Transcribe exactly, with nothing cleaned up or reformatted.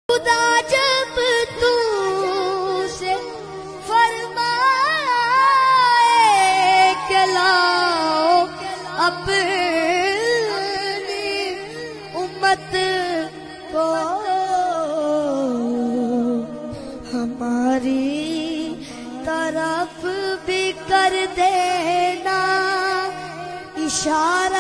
खुदा जब तू से फरमाए के लाओ अपनी उम्मत को, हमारी तरफ भी कर देना इशारा।